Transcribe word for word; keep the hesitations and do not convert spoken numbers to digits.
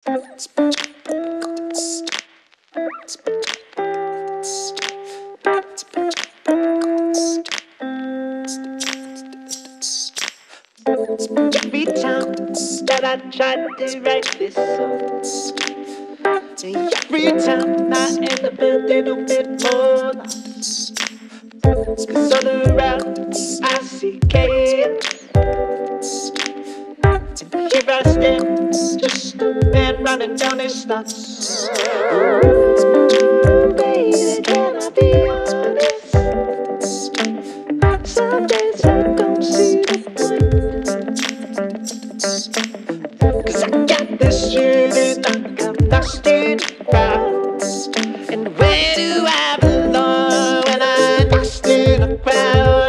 Every time that I try to write this song, every time I end up a little bit more lost. Cause all around I see chaos, and here I stand, just a man running down his thoughts. Oh, baby, can I be honest? Some days I don't see the point, cause I got this feeling like I'm lost in the crowd. And where do I belong when I'm lost in a crowd?